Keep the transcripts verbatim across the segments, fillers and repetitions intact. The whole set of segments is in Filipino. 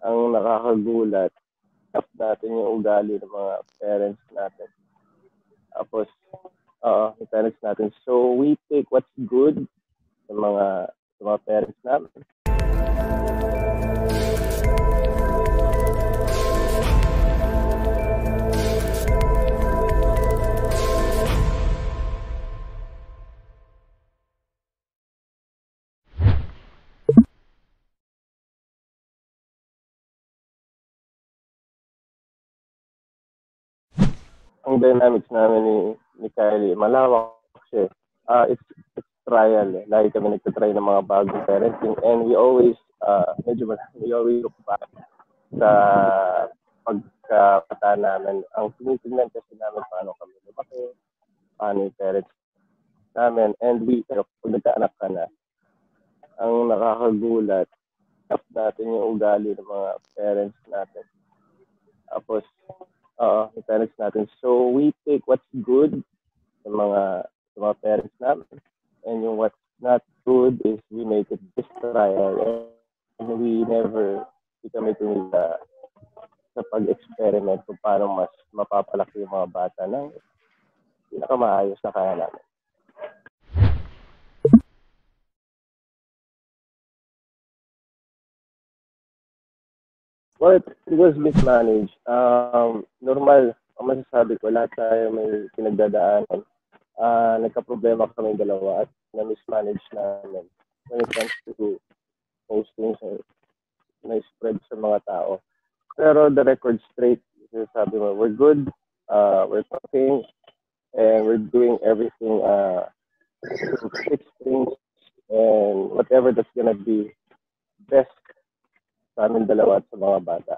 ang nakakagulat, tap natin yung ugali ng mga parents natin. Tapos, oo, yung parents natin. So, we take what's good sa mga, sa mga parents namin. Ang dynamics namin ni, ni Kylie, malawak siya. Uh, it's, it's trial. Eh. Lagi kami nagtatry ng mga bagong parenting and we always, uh, medyo we always look back sa pagkakata namin. Ang tinitingnan kasi namin paano kami lumaki, paano yung parents namin, and we, pero kung nagkaanak ka na, ang nakakagulat, tap natin yung ugali ng mga parents natin. Tapos, oo, yung parents natin. So, we take what's good sa mga, sa mga parents namin. And yung what's not good is we make it this trial. And we never, we kami tumila sa pag-experiment kung paano mas mapapalaki yung mga bata ng pinakamaayos na kaya namin. Well, it was mismanaged. Um, normal, ang masasabi ko, lahat tayo may pinagdadaanan. Uh, nagka-problema kami dalawa at na-mismanage namin when it comes to posting sa na-spread sa mga tao. Pero the record straight, sabi mo, we're good, uh, we're talking, and we're doing everything uh, to fix things and whatever that's gonna be best sa amin dalawa at sa mga bata.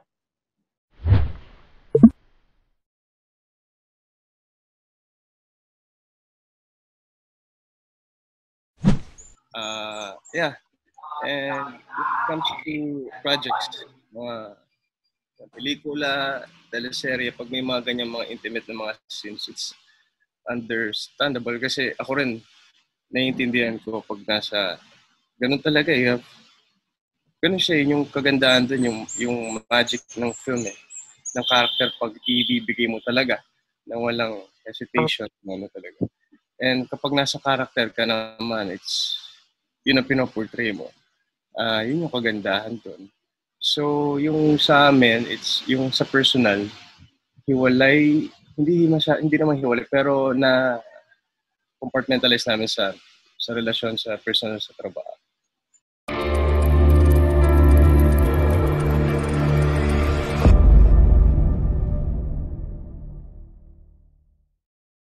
Uh, yeah, and when it comes to projects, mga pelikula, teleserye, pag may mga ganyan mga intimate na mga scenes, it's understandable kasi ako rin naiintindihan ko pag nasa ganun talaga eh. Ganun siya, yung kagandahan dun, yung, yung magic ng film eh. Ng character pag ibibigay mo talaga nang walang hesitation. Ano talaga. And kapag nasa character ka naman, it's yun ang pinoportray mo. Uh, yun yung kagandahan dun. So, yung sa amin, it's yung sa personal, hiwalay, hindi masya, hindi naman hiwalay, pero na compartmentalize namin sa sa relasyon sa personal sa trabaho.